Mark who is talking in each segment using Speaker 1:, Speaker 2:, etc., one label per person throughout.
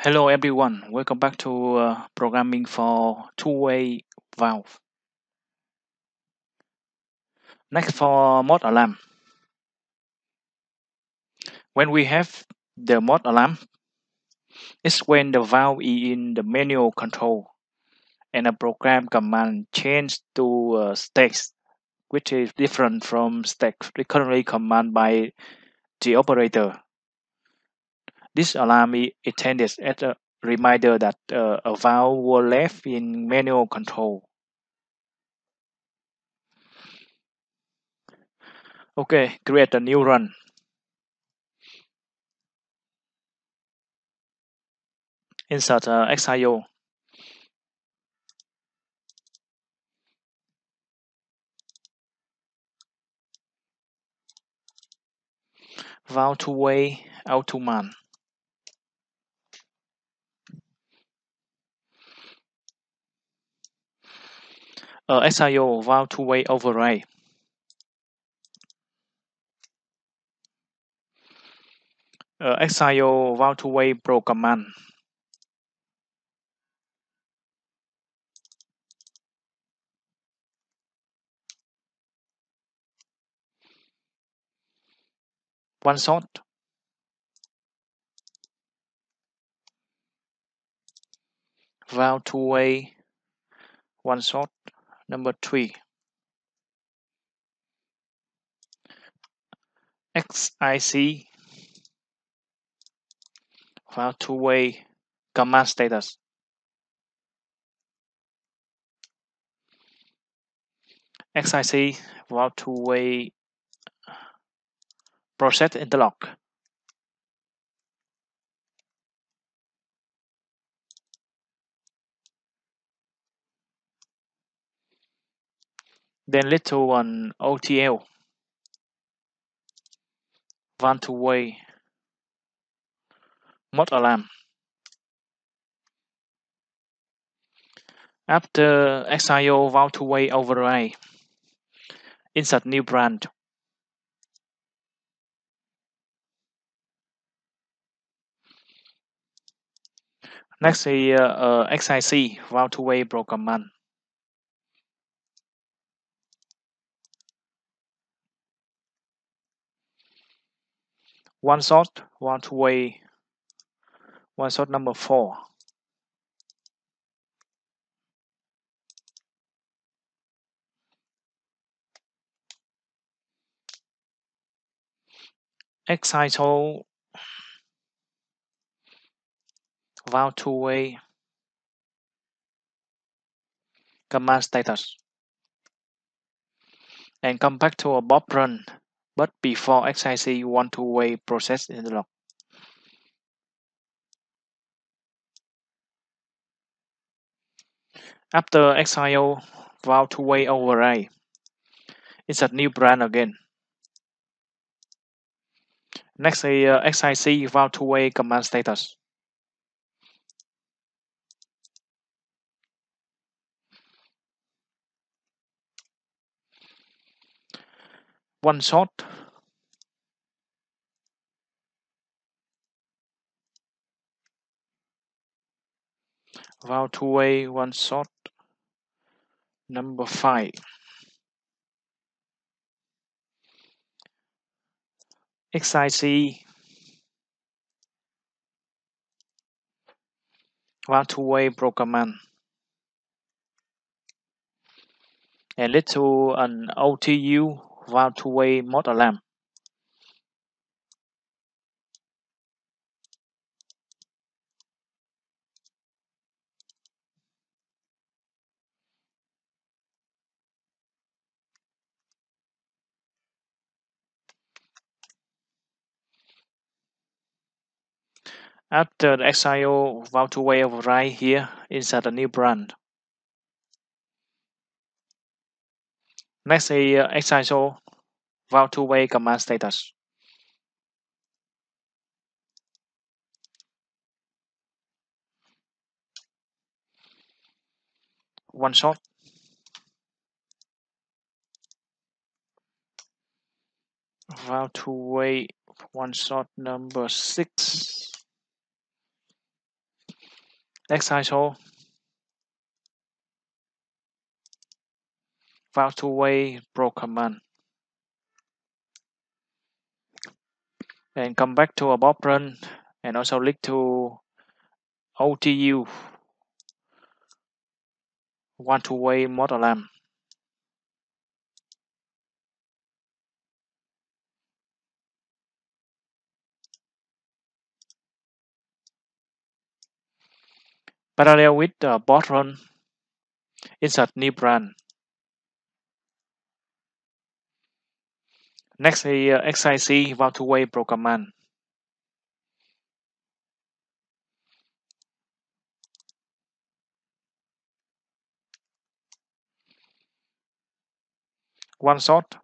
Speaker 1: Hello everyone, welcome back to programming for two-way valve. Next for mode alarm. When we have the mode alarm, it's when the valve is in the manual control and a program command change to state, which is different from state currently commanded by the operator. This alarm is intended as a reminder that a valve was left in manual control. Okay, create a new run. Insert XIO. Valve two-way automan. XIO valve two-way override. XIO valve two-way pro command. One shot. Valve two-way one shot. Number 3. XIC valve two-way command status. XIC valve two-way process interlock. Then little one OTL valve two-way mode alarm. After XIO valve two-way override, insert new branch. Next is XIC valve two-way pro command. One shot, one two-way, one shot number 4. XIO valve two-way command status. And come back to a Bob run, but before XIC one two-way process interlock. After XIO valve two-way override, insert new branch again. Next is XIC valve two-way command status. One shot. Valve two-way one shot. Number 5. XIC valve two-way pro command. And little an OTU valve two-way mode alarm. After the XIO valve two-way override here, insert a new branch. Next is XIO valve two-way command status. One shot. Valve two-way one shot number 6. Exercise file two-way pro command, and come back to above run and also click to OTU one two-way mode alarm. Parallel with the board run, insert new branch. Next is XIC one two-way pro command. One shot.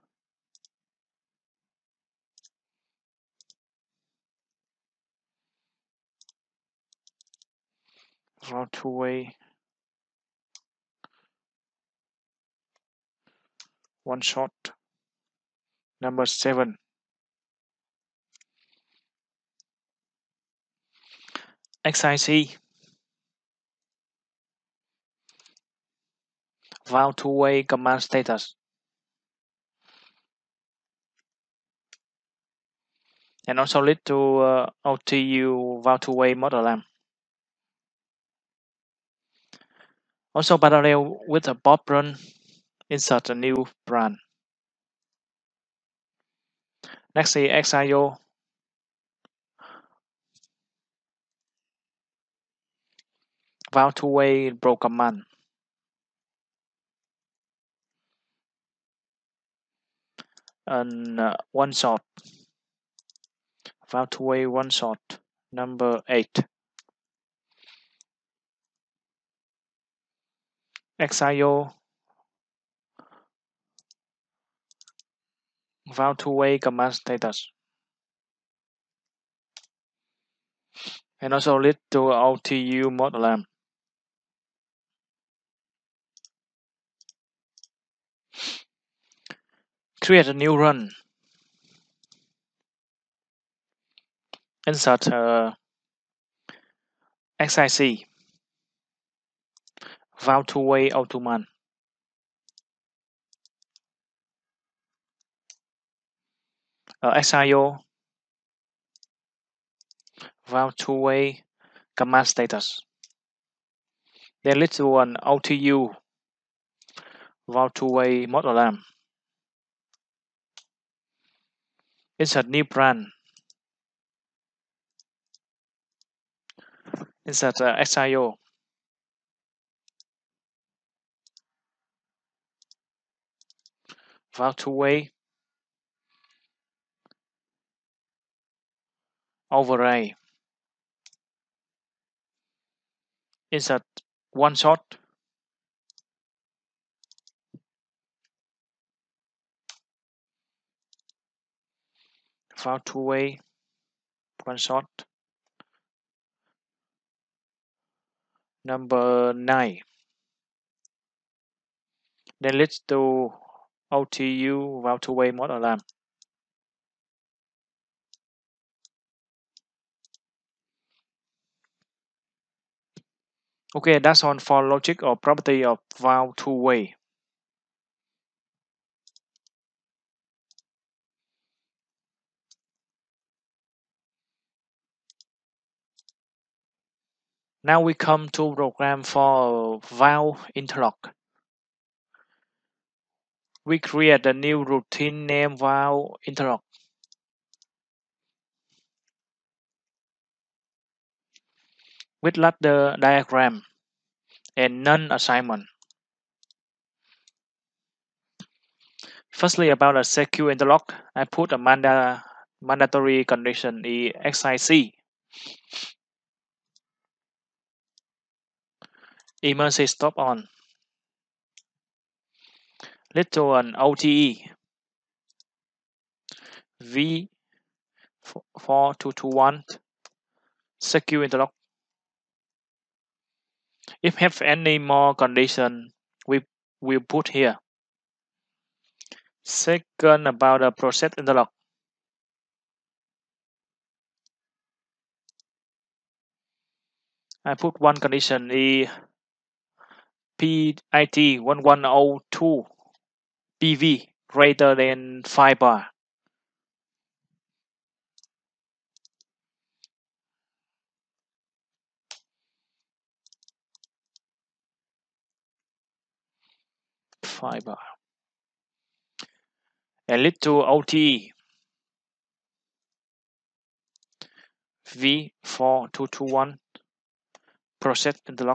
Speaker 1: One two-way. One shot. Number 7. XIC valve two-way command status, and also lead to OTU valve two-way mode alarm. Also parallel with a bob run, insert a new branch. Next is XIO valve two-way pro command. And one shot. Valve two-way one shot. Number 8. XIO valve two-way command status, and also lead to OTU mode alarm. Create a new run. Insert XIC valve two-way automan. XIO valve two-way command status. Then lead to an OTU valve two-way mode alarm. Insert new branch. Insert XIO valve two-way overlay. Insert one shot. Valve two-way one shot. Number 9. Then leads to OTU valve two-way mode alarm. Okay, that's all for logic or property of valve two-way. Now we come to program for valve interlock. We create a new routine named valve interlock. With ladder diagram and none assignment. Firstly, about a secure interlock, I put a mandatory condition in XIC. Emergency stop on. Lead to an OTE V4221 secure interlock. If have any more condition, we will put here. Second, about a process interlock. I put one condition is PIT 1102 PV greater than 5 bar. Fiber and lead to OTE V4221 process interlock.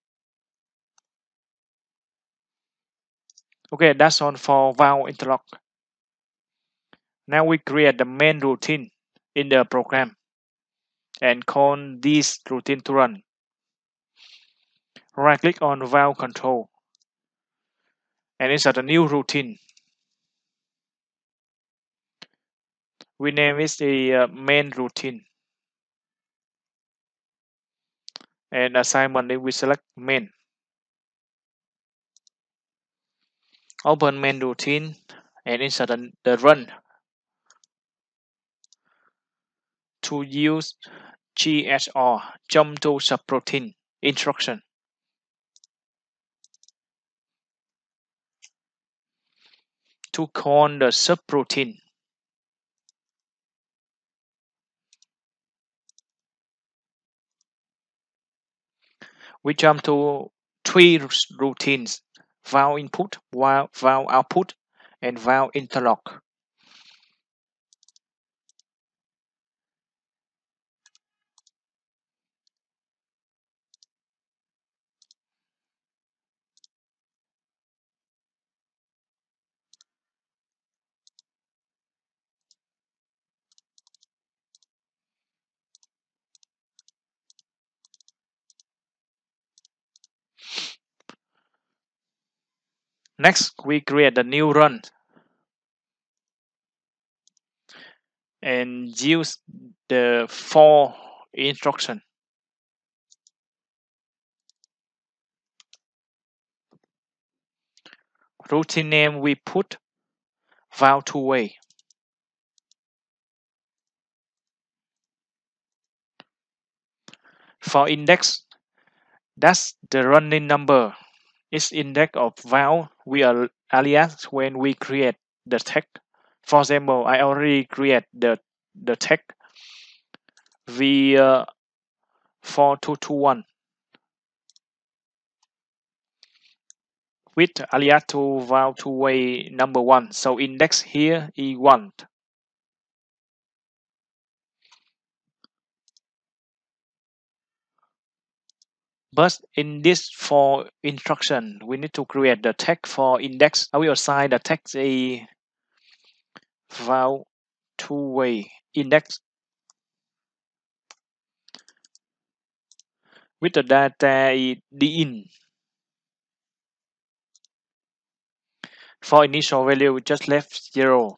Speaker 1: Okay, that's all for valve interlock. Now we create the main routine in the program and call this routine to run. Right click on valve control and insert a new routine. We name it the main routine. And assignment we select main. Open main routine and insert the run to use GSR jump to subroutine instruction. To call the subroutine, we jump to 3 routines: valve input, valve output, and valve interlock. Next, we create a new run and use the for instruction. Routine name we put valve two-way. For index, that's the running number. It's index of valve we are alias when we create the tag. For example, I already create the tag V4221 with alias to valve two-way number 1. So index here E1. But in this for instruction, we need to create the tag for index. I will assign the tag a valve two-way index with the data in. For initial value, just left 0.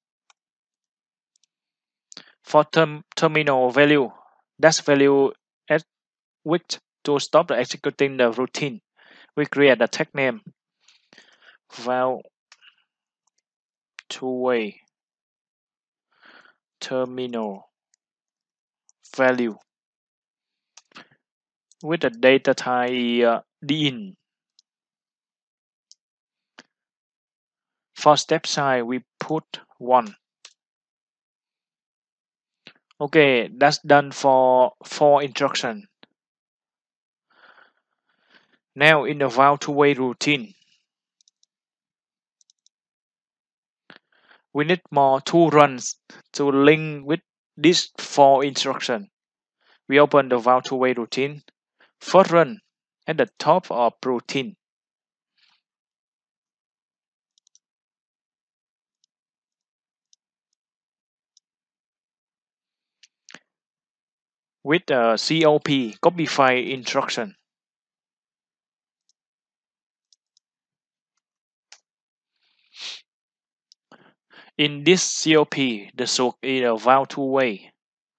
Speaker 1: For terminal value, that's value at which to stop the executing the routine. We create a tag name valve two-way terminal value with the data type in. For step size, we put 1. Okay, that's done for instruction. Now in the valve two-way routine, we need more 2 runs to link with this for instruction. We open the valve two-way routine. First run at the top of routine. With a COP copy file instruction. In this COP, the source is a valve two-way.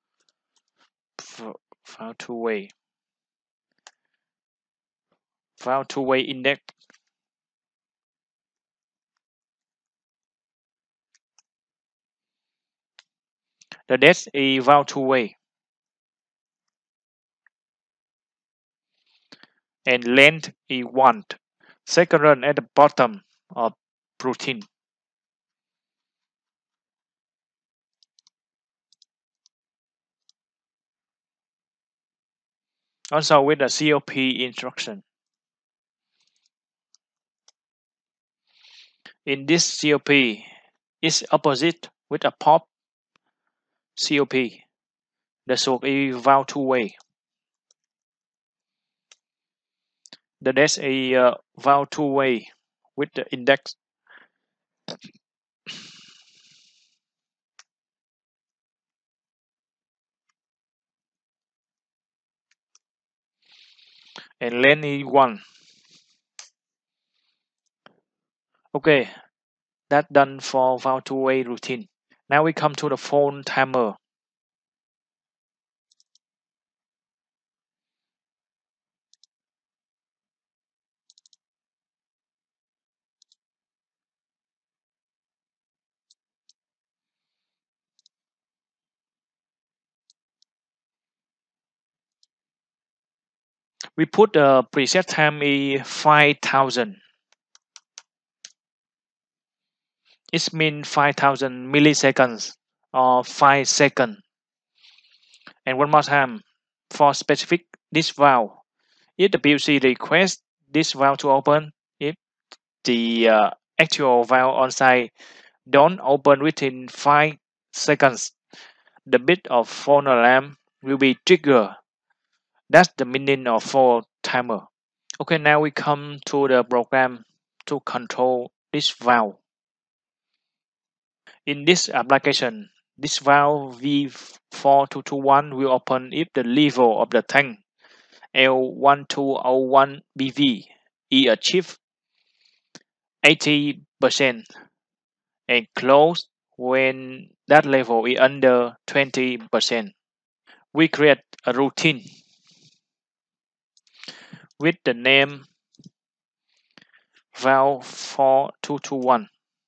Speaker 1: Valve two-way. Valve two-way index. The dash is valve two-way. and length E1. Second run at the bottom of routine. Also with the COP instruction. In this COP is opposite with a pop COP. The source is valve two-way. The dash is valve two-way with the index. And length is 1. Okay, that's done for valve two-way routine. Now we come to the phone timer. We put the preset time is 5000. It means 5000 milliseconds or 5 seconds. And one more time, for specific this valve, if the PLC requests this valve to open, if the actual valve on site don't open within 5 seconds, the bit of phone alarm will be triggered. That's the meaning of phone timer. Okay, now we come to the program to control this valve. In this application, this valve V4221 will open if the level of the tank L1201BV is achieved 80% and close when that level is under 20%. We create a routine with the name valve 4221.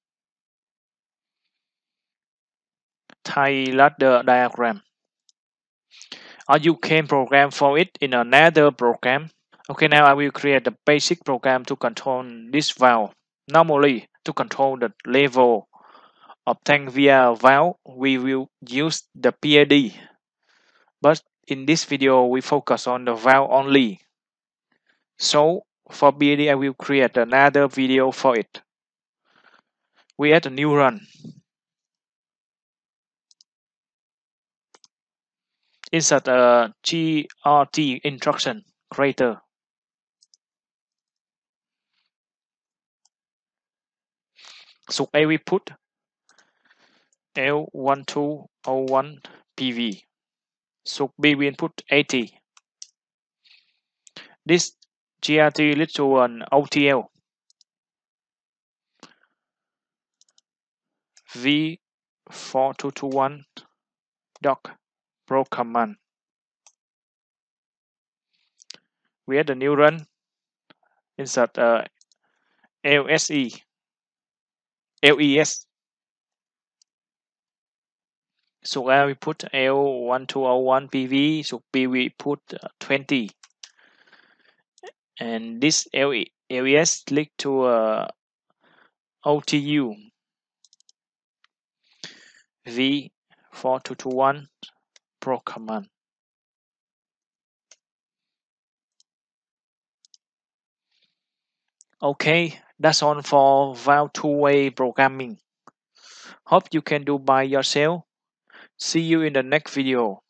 Speaker 1: Tie ladder diagram. Or you can program for it in another program. Okay, now I will create the basic program to control this valve. Normally, to control the level of tank via valve, we will use the PID. But in this video, we focus on the valve only. So, for PID, I will create another video for it. We add a new run. Insert a GRT instruction creator. So A we put L1201PV. So B we input 80. This GRT leads to an OTL. V4221 doc pro command. We add a new run. Insert LSE. LES. So A we put L1201PV. So B we put 20. And this LES lead to OTU V4221 pro command. Okay, that's all for valve two-way programming. Hope you can do by yourself. See you in the next video.